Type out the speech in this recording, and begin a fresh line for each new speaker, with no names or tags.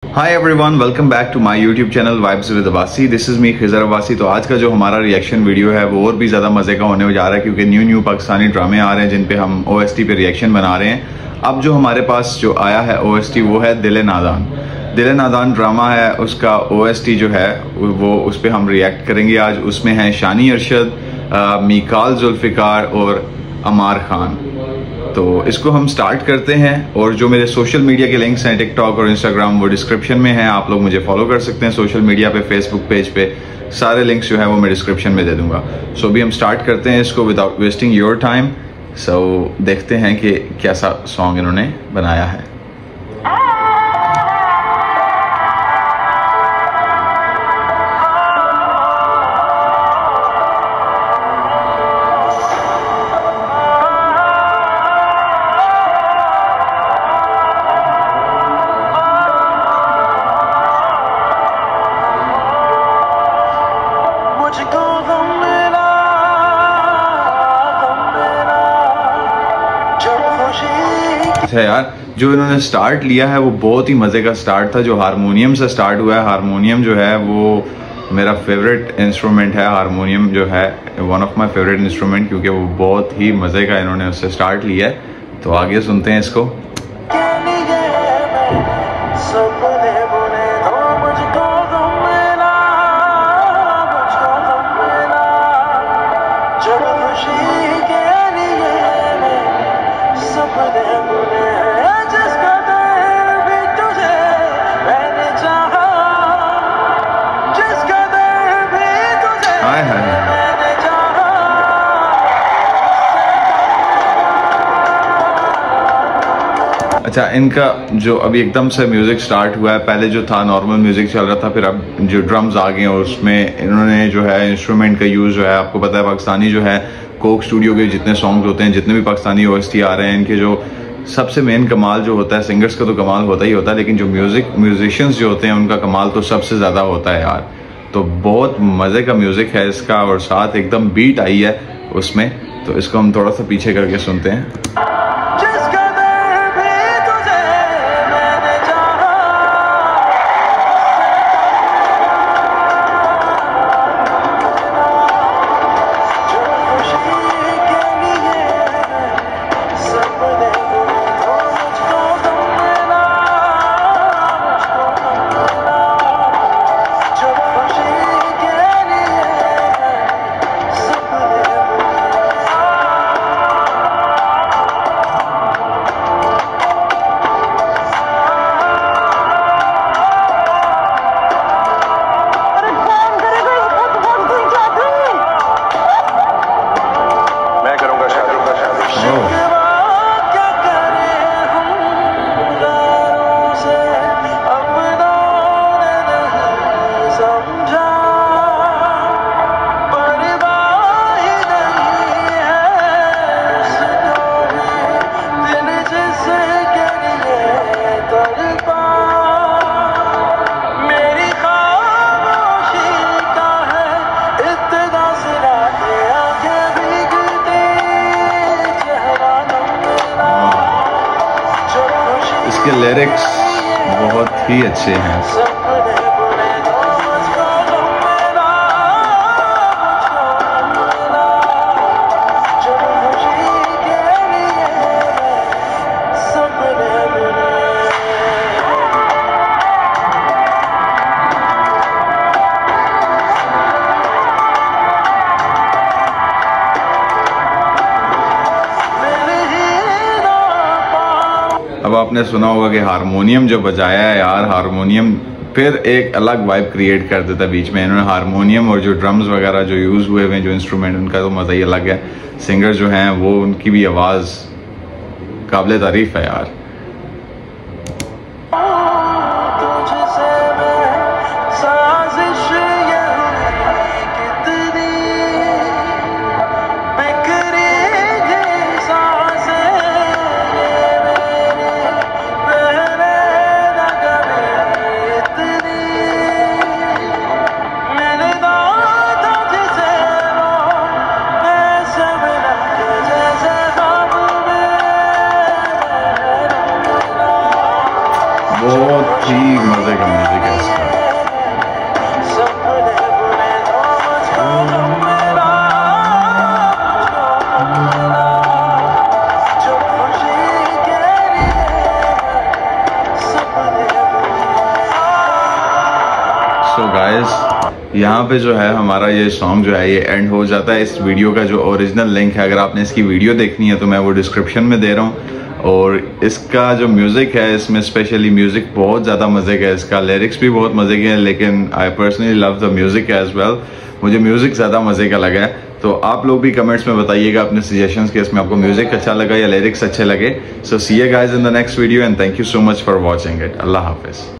Hi everyone, welcome back to my YouTube channel vibes with Abbasi. This is me Khizar Abbasi. तो आज का जो हमारा रिएक्शन वीडियो है वो और भी ज़्यादा मज़े का होने जा रहा है, क्योंकि न्यू पाकिस्तानी ड्रामे आ रहे हैं जिन पे हम OST पे रिएक्शन बना रहे हैं। अब जो हमारे पास जो आया है OST वो है दिल नादान। दिल नादान ड्रामा है, उसका OST जो है वो उस पर हम रिएक्ट करेंगे आज। उसमें है शानी अरशद, मीकाल जुल्फ़िकार और अमार खान। तो इसको हम स्टार्ट करते हैं। और जो मेरे सोशल मीडिया के लिंक्स हैं टिकटॉक और इंस्टाग्राम, वो डिस्क्रिप्शन में हैं। आप लोग मुझे फॉलो कर सकते हैं सोशल मीडिया पे, फेसबुक पेज पे। सारे लिंक्स जो है वो मैं डिस्क्रिप्शन में दे दूंगा। सो अभी हम स्टार्ट करते हैं इसको without wasting your time. So देखते हैं कि कैसा सॉन्ग इन्होंने बनाया है। है यार, जो इन्होंने स्टार्ट लिया है वो बहुत ही मज़े का स्टार्ट था। जो हारमोनियम से स्टार्ट हुआ है, हारमोनियम जो है वो मेरा फेवरेट इंस्ट्रूमेंट है। हारमोनियम जो है one of my favourite instrument, क्योंकि वो बहुत ही मज़े का इन्होंने उससे स्टार्ट लिया है। तो आगे सुनते हैं इसको। अच्छा, इनका जो अभी एकदम से म्यूजिक स्टार्ट हुआ है, पहले जो था नॉर्मल म्यूजिक चल रहा था, फिर अब जो ड्रम्स आ गए और उसमें इन्होंने जो है इंस्ट्रूमेंट का यूज़ जो है, आपको पता है पाकिस्तानी जो है कोक स्टूडियो के जितने सॉन्ग्स होते हैं, जितने भी पाकिस्तानी OST आ रहे हैं, इनके जो सबसे मेन कमाल जो होता है, सिंगर्स का तो कमाल होता ही होता है, लेकिन जो म्यूजिशियंस जो होते हैं उनका कमाल तो सबसे ज़्यादा होता है यार। तो बहुत मज़े का म्यूज़िक है इसका, और साथ एकदम बीट आई है उसमें। तो इसको हम थोड़ा सा पीछे करके सुनते हैं। इसके लिरिक्स बहुत ही अच्छे हैं। अब आपने सुना होगा कि हारमोनियम जो बजाया है यार, हारमोनियम फिर एक अलग वाइब क्रिएट कर देता है बीच में। इन्होंने हारमोनियम और जो ड्रम्स वगैरह जो यूज़ हुए हुए जो इंस्ट्रूमेंट, उनका तो मज़ा ही अलग है। सिंगर जो हैं वो, उनकी भी आवाज़ काबिल तारीफ़ है यार। बहुत का म्यूजिक है इसका। सो गाइस, यहाँ पे जो है हमारा ये सॉन्ग जो है ये एंड हो जाता है। इस वीडियो का जो ओरिजिनल लिंक है, अगर आपने इसकी वीडियो देखनी है तो मैं वो डिस्क्रिप्शन में दे रहा हूँ। और इसका जो म्यूज़िक है, इसमें स्पेशली म्यूज़िक बहुत ज़्यादा मज़े का है, इसका लिरिक्स भी बहुत मज़े के हैं, लेकिन I personally love the music as well. मुझे म्यूज़िक ज़्यादा मज़े का लगा है। तो आप लोग भी कमेंट्स में बताइएगा अपने सजेशंस के, इसमें आपको म्यूज़िक अच्छा लगा या लिरिक्स अच्छे लगे। So see you guys in the next video and thank you so much for watching it. अल्लाह हाफिज़।